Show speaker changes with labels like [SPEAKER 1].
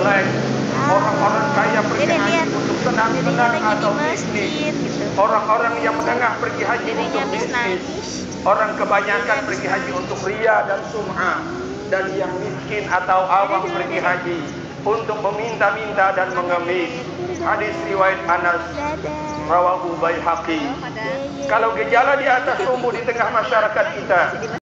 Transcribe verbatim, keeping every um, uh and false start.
[SPEAKER 1] jelek. Orang-orang kaya pergi
[SPEAKER 2] Dede
[SPEAKER 1] haji
[SPEAKER 2] lihat,
[SPEAKER 1] untuk
[SPEAKER 2] dedenya
[SPEAKER 1] senang-senang
[SPEAKER 2] lagi di
[SPEAKER 1] atau
[SPEAKER 2] masjid
[SPEAKER 1] bisnis.
[SPEAKER 2] gitu.
[SPEAKER 1] Orang-orang yang menengah pergi haji
[SPEAKER 2] Dedenya
[SPEAKER 1] untuk
[SPEAKER 2] habis
[SPEAKER 1] bisnis.
[SPEAKER 2] nangis.
[SPEAKER 1] Orang kebanyakan
[SPEAKER 2] Dedenya habis
[SPEAKER 1] pergi haji
[SPEAKER 2] nangis.
[SPEAKER 1] untuk ria dan sum'ah. Dan yang miskin atau awam
[SPEAKER 2] Dede,
[SPEAKER 1] pergi
[SPEAKER 2] dede.
[SPEAKER 1] haji untuk meminta-minta dan mengemis. Hadis riwayat Anas
[SPEAKER 2] Dadah.
[SPEAKER 1] rawahu Baihaqi. Kalau gejala di atas tumbuh di tengah masyarakat kita,